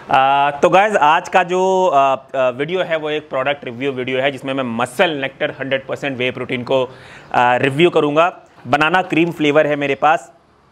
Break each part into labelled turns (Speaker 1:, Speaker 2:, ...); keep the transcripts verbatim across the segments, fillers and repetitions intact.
Speaker 1: आ, तो गाइज आज का जो आ, आ, वीडियो है वो एक प्रोडक्ट रिव्यू वीडियो है जिसमें मैं Muscle Nectar hundred percent whey protein को आ, रिव्यू करूंगा। बनाना क्रीम फ्लेवर है मेरे पास।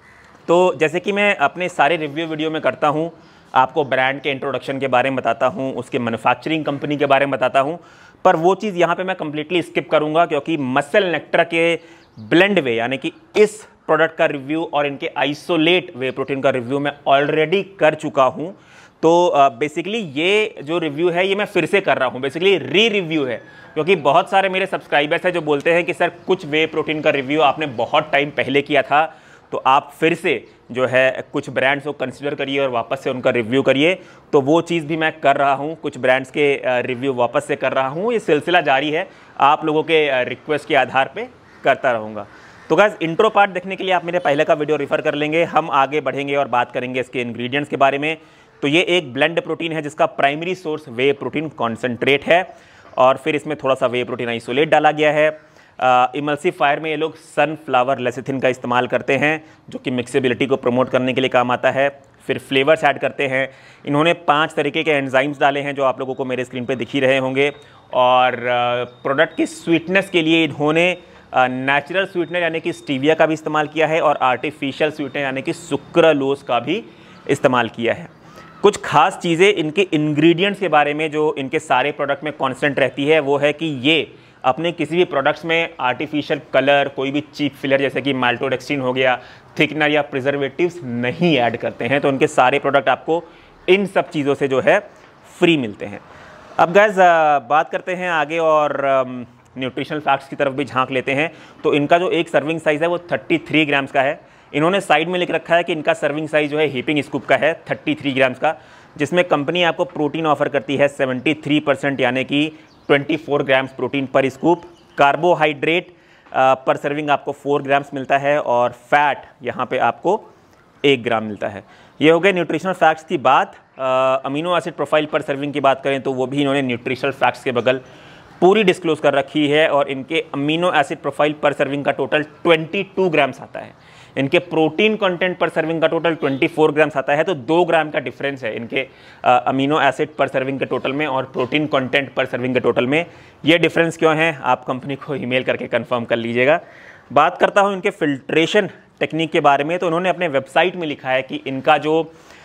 Speaker 1: तो जैसे कि मैं अपने सारे रिव्यू वीडियो में करता हूं, आपको ब्रांड के इंट्रोडक्शन के बारे में बताता हूं, उसके मैन्युफैक्चरिंग कंपनी के बारे में बताता हूं, पर वो चीज़ यहाँ पे मैं कम्प्लीटली स्किप करूँगा क्योंकि मसल नेक्टर के ब्लेंड वे यानी कि इस प्रोडक्ट का रिव्यू और इनके आइसोलेट वे प्रोटीन का रिव्यू मैं ऑलरेडी कर चुका हूँ। तो बेसिकली uh, ये जो रिव्यू है ये मैं फिर से कर रहा हूँ, बेसिकली री रिव्यू है, क्योंकि बहुत सारे मेरे सब्सक्राइबर्स हैं जो बोलते हैं कि सर कुछ वे प्रोटीन का रिव्यू आपने बहुत टाइम पहले किया था, तो आप फिर से जो है कुछ ब्रांड्स को कंसिडर करिए और वापस से उनका रिव्यू करिए। तो वो चीज़ भी मैं कर रहा हूँ, कुछ ब्रांड्स के रिव्यू वापस से कर रहा हूँ। ये सिलसिला जारी है, आप लोगों के रिक्वेस्ट के आधार पर करता रहूँगा। तो गाइस इंट्रो पार्ट देखने के लिए आप मेरे पहले का वीडियो रेफर कर लेंगे। हम आगे बढ़ेंगे और बात करेंगे इसके इंग्रेडिएंट्स के बारे में। तो ये एक ब्लेंड प्रोटीन है जिसका primary source whey protein concentrate है और फिर इसमें थोड़ा सा वे प्रोटीन आइसोलेट डाला गया है। इमल्सिफायर में ये लोग सनफ्लावर लेसिथिन का इस्तेमाल करते हैं जो कि मिक्सेबिलिटी को प्रमोट करने के लिए काम आता है। फिर फ्लेवर्स ऐड करते हैं। इन्होंने पांच तरीके के एंजाइम्स डाले हैं जो आप लोगों को मेरे स्क्रीन पे दिख ही रहे होंगे। और प्रोडक्ट की स्वीटनेस के लिए इन्होंने नेचुरल स्वीटनर यानी कि स्टीविया का भी इस्तेमाल किया है और आर्टिफिशियल स्वीटनर यानी कि सुक्रालोज का भी इस्तेमाल किया है। कुछ खास चीज़ें इनके इंग्रेडिएंट्स के बारे में जो इनके सारे प्रोडक्ट में कांस्टेंट रहती है वो है कि ये अपने किसी भी प्रोडक्ट्स में आर्टिफिशियल कलर, कोई भी चीप फिलर जैसे कि माल्टोडेक्स्ट्रिन हो गया, थिकनर या प्रिजर्वेटिव्स नहीं ऐड करते हैं। तो उनके सारे प्रोडक्ट आपको इन सब चीज़ों से जो है फ्री मिलते हैं। अब गाइस बात करते हैं आगे और न्यूट्रिशनल फैक्ट्स की तरफ भी झांक लेते हैं। तो इनका जो एक सर्विंग साइज़ है वो तैंतीस ग्राम्स का है। इन्होंने साइड में लिख रखा है कि इनका सर्विंग साइज़ जो है हीपिंग स्कूप का है तैंतीस ग्राम्स का, जिसमें कंपनी आपको प्रोटीन ऑफर करती है तिहत्तर परसेंट यानी कि चौबीस grams protein per scoop. Carbohydrate per serving आपको चार ग्राम्स मिलता है और फैट यहाँ पे आपको एक ग्राम मिलता है। ये हो गए न्यूट्रिशनल फैक्ट्स की बात। Amino acid profile per serving की बात करें तो वो भी इन्होंने न्यूट्रिशनल फैक्ट्स के बगल पूरी डिस्क्लोज कर रखी है और इनके amino acid profile per serving का टोटल बाईस ग्राम्स आता है। इनके प्रोटीन कंटेंट पर सर्विंग का टोटल चौबीस ग्राम्स आता है। तो दो ग्राम का डिफरेंस है इनके अमीनो एसिड पर सर्विंग के टोटल में और प्रोटीन कंटेंट पर सर्विंग के टोटल में। ये डिफरेंस क्यों है आप कंपनी को ईमेल करके कंफर्म कर लीजिएगा। बात करता हूँ इनके फिल्ट्रेशन टेक्निक के बारे में। तो उन्होंने अपने वेबसाइट में लिखा है कि इनका जो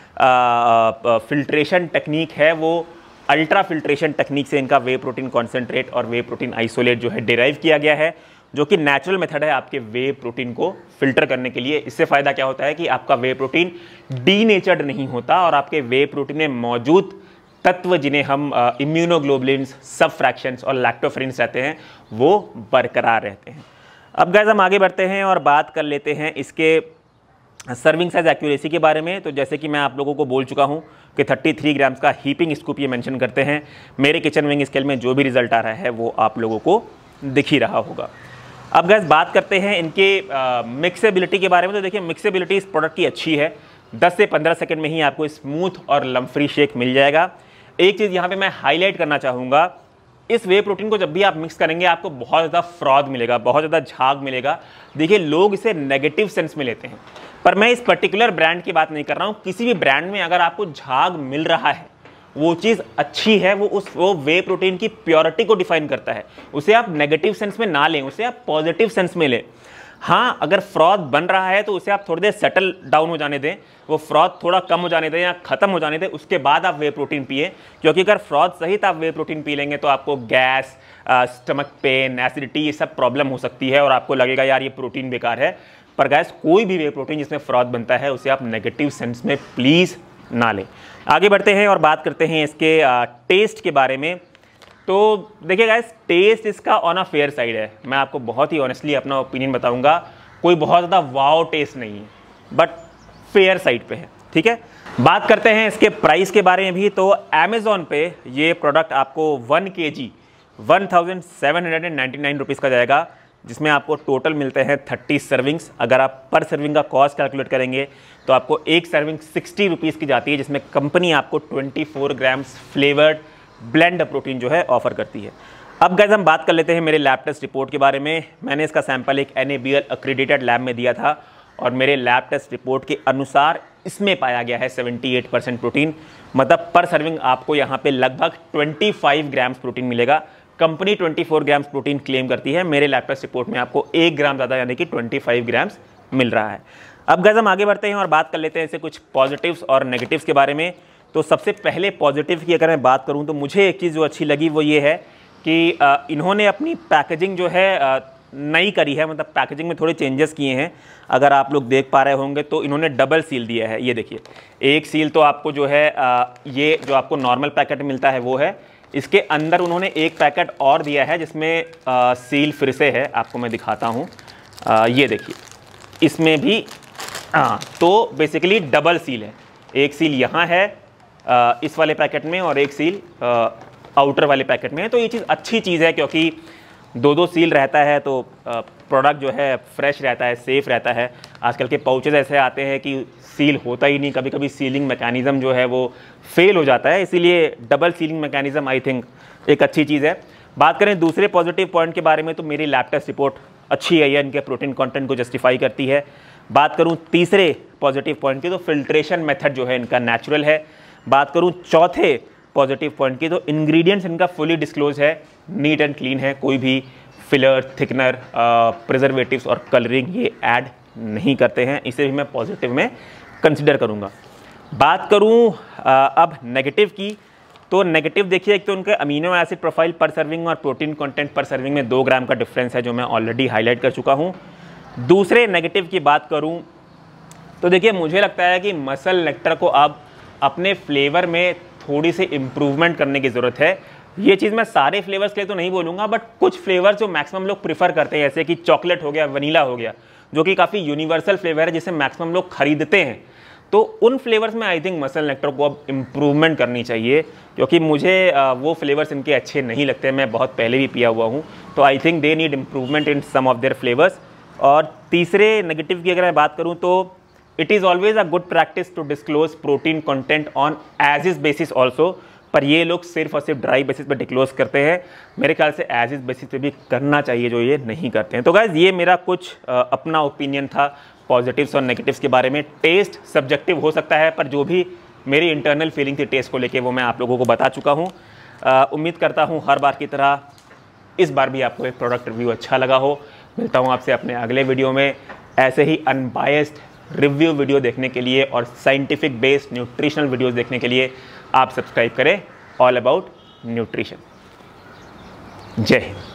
Speaker 1: फिल्ट्रेशन टेक्निक है वो अल्ट्रा फिल्ट्रेशन टेक्निक से इनका वे प्रोटीन कॉन्सेंट्रेट और वे प्रोटीन आइसोलेट जो है डिराइव किया गया है, जो कि नेचुरल मेथड है आपके वे प्रोटीन को फिल्टर करने के लिए। इससे फ़ायदा क्या होता है कि आपका वे प्रोटीन डीनेचर्ड नहीं होता और आपके वे प्रोटीन में मौजूद तत्व जिन्हें हम इम्यूनोग्लोबुलिन्स, सब फ्रैक्शंस और लैक्टोफेरिन्स कहते हैं वो बरकरार रहते हैं। अब गाइस हम आगे बढ़ते हैं और बात कर लेते हैं इसके सर्विंग साइज एक्यूरेसी के बारे में। तो जैसे कि मैं आप लोगों को बोल चुका हूं कि तैंतीस ग्राम्स का हीपिंग स्कूप ये मेंशन करते हैं। मेरे किचन विंग स्केल में जो भी रिजल्ट आ रहा है वो आप लोगों को दिख ही रहा होगा। अब गाइस बात करते हैं इनके मिक्सेबिलिटी के बारे में। तो देखिए मिक्सेबिलिटी इस प्रोडक्ट की अच्छी है। दस से पंद्रह सेकंड में ही आपको स्मूथ और लम्प फ्री शेक मिल जाएगा। एक चीज़ यहाँ पे मैं हाईलाइट करना चाहूँगा, इस वे प्रोटीन को जब भी आप मिक्स करेंगे आपको बहुत ज़्यादा फ्रॉद मिलेगा, बहुत ज़्यादा झाग मिलेगा। देखिए लोग इसे नेगेटिव सेंस में लेते हैं, पर मैं इस पर्टिकुलर ब्रांड की बात नहीं कर रहा हूँ। किसी भी ब्रांड में अगर आपको झाग मिल रहा है वो चीज़ अच्छी है, वो उस वो वे प्रोटीन की प्योरिटी को डिफाइन करता है। उसे आप नेगेटिव सेंस में ना लें, उसे आप पॉजिटिव सेंस में लें। हाँ, अगर फ्रॉद बन रहा है तो उसे आप थोड़ी देर सेटल डाउन हो जाने दें, वो फ्रॉद थोड़ा कम हो जाने दें या ख़त्म हो जाने दें, उसके बाद आप वे प्रोटीन पिए। क्योंकि अगर फ्रॉद सहित आप वे प्रोटीन पी लेंगे तो आपको गैस, स्टमक पेन, एसिडिटी ये सब प्रॉब्लम हो सकती है और आपको लगेगा यार ये प्रोटीन बेकार है। पर गैस कोई भी वे प्रोटीन जिसमें फ्रॉद बनता है उसे आप नेगेटिव सेंस में प्लीज़ ना लें। आगे बढ़ते हैं और बात करते हैं इसके टेस्ट के बारे में। तो देखिए गाइस टेस्ट इसका ऑन अ फेयर साइड है। मैं आपको बहुत ही ऑनेस्टली अपना ओपिनियन बताऊंगा, कोई बहुत ज़्यादा वाव टेस्ट नहीं है, बट फेयर साइड पे है, ठीक है। बात करते हैं इसके प्राइस के बारे में भी। तो अमेज़ॉन पे ये प्रोडक्ट आपको one K G one thousand seven hundred and ninety nine rupees का जाएगा, जिसमें आपको टोटल मिलते हैं तीस सर्विंग्स। अगर आप पर सर्विंग का कॉस्ट कैलकुलेट करेंगे तो आपको एक सर्विंग सिक्सटी रुपीज़ की जाती है, जिसमें कंपनी आपको चौबीस ग्राम्स फ्लेवर्ड ब्लेंड प्रोटीन जो है ऑफर करती है। अब गाइस हम बात कर लेते हैं मेरे लैब टेस्ट रिपोर्ट के बारे में। मैंने इसका सैंपल एक N A B L accredited lab में दिया था और मेरे लैब टेस्ट रिपोर्ट के अनुसार इसमें पाया गया है अठहत्तर परसेंट प्रोटीन, मतलब पर सर्विंग आपको यहाँ पे लगभग पच्चीस ग्राम्स प्रोटीन मिलेगा। कंपनी चौबीस ग्राम्स प्रोटीन क्लेम करती है, मेरे लैब टेस्ट रिपोर्ट में आपको एक ग्राम ज़्यादा यानी कि पच्चीस ग्राम्स मिल रहा है। अब गाइस हम आगे बढ़ते हैं और बात कर लेते हैं ऐसे कुछ पॉजिटिव्स और नेगेटिव्स के बारे में। तो सबसे पहले पॉजिटिव की अगर मैं बात करूँ तो मुझे एक चीज़ जो अच्छी लगी वो ये है कि आ, इन्होंने अपनी पैकेजिंग जो है आ, नई करी है, मतलब पैकेजिंग में थोड़े चेंजेस किए हैं। अगर आप लोग देख पा रहे होंगे तो इन्होंने डबल सील दिया है। ये देखिए, एक सील तो आपको जो है आ, ये जो आपको नॉर्मल पैकेट मिलता है वो है, इसके अंदर उन्होंने एक पैकेट और दिया है जिसमें आ, सील फिर से है, आपको मैं दिखाता हूँ। ये देखिए, इसमें भी हाँ, तो बेसिकली डबल सील है, एक सील यहाँ है आ, इस वाले पैकेट में और एक सील आ, आउटर वाले पैकेट में है। तो ये चीज़ अच्छी चीज़ है क्योंकि दो दो सील रहता है तो प्रोडक्ट जो है फ्रेश रहता है, सेफ़ रहता है। आजकल के पाउचेज ऐसे आते हैं कि सील होता ही नहीं, कभी कभी सीलिंग मैकेनिज़्म जो है वो फेल हो जाता है, इसीलिए double sealing mechanism I think एक अच्छी चीज़ है। बात करें दूसरे पॉजिटिव पॉइंट के बारे में तो मेरी लैब टेस्ट रिपोर्ट अच्छी आई है, इनके प्रोटीन कंटेंट को जस्टिफाई करती है। बात करूँ तीसरे पॉजिटिव पॉइंट की तो फिल्ट्रेशन मेथड जो है इनका नेचुरल है। बात करूँ चौथे पॉजिटिव पॉइंट की तो इंग्रेडिएंट्स इनका फुली डिस्क्लोज है, नीट एंड क्लीन है, कोई भी फिलर, थिकनर, प्रिजर्वेटिव्स और कलरिंग ये ऐड नहीं करते हैं, इसे भी मैं पॉजिटिव में कंसिडर करूँगा। बात करूँ अब नेगेटिव की तो नेगेटिव देखिए, एक तो उनके amino acid profile per serving और प्रोटीन कंटेंट पर सर्विंग में दो ग्राम का डिफरेंस है जो मैं ऑलरेडी हाईलाइट कर चुका हूँ। दूसरे नेगेटिव की बात करूँ तो देखिए, मुझे लगता है कि मसल नेक्टर को अब अपने फ्लेवर में थोड़ी सी इम्प्रूवमेंट करने की ज़रूरत है। ये चीज़ मैं सारे फ्लेवर्स के लिए तो नहीं बोलूँगा, बट कुछ फ्लेवर्स जो मैक्सिमम लोग प्रीफर करते हैं, जैसे कि चॉकलेट हो गया, वनीला हो गया, जो कि काफ़ी यूनिवर्सल फ्लेवर है जिसे मैक्सिमम लोग खरीदते हैं, तो उन फ्लेवर्स में आई थिंक मसल नेक्टर को अब इम्प्रूवमेंट करनी चाहिए, क्योंकि मुझे वो फ्लेवर्स इनके अच्छे नहीं लगते, मैं बहुत पहले भी पिया हुआ हूँ। तो I think they need improvement in some of their flavours. और तीसरे नेगेटिव की अगर मैं बात करूँ तो it is always a good practice to disclose protein content on as is basis also, पर ये लोग सिर्फ और सिर्फ ड्राई बेसिस पे डिस्क्लोज करते हैं। मेरे ख्याल से एज इज बेसिस पे भी करना चाहिए, जो ये नहीं करते हैं। तो गाइज ये मेरा कुछ आ, अपना ओपिनियन था पॉजिटिव्स और नेगेटिव्स के बारे में। टेस्ट सब्जेक्टिव हो सकता है, पर जो भी मेरी इंटरनल फीलिंग थी टेस्ट को लेके वो मैं आप लोगों को बता चुका हूँ। उम्मीद करता हूँ हर बार की तरह इस बार भी आपको एक प्रोडक्ट रिव्यू अच्छा लगा हो। मिलता हूँ आपसे अपने अगले वीडियो में ऐसे ही अनबायस्ड रिव्यू वीडियो देखने के लिए और साइंटिफिक बेस्ड न्यूट्रिशनल वीडियोस देखने के लिए आप सब्सक्राइब करें ऑल अबाउट न्यूट्रिशन। जय हिंद।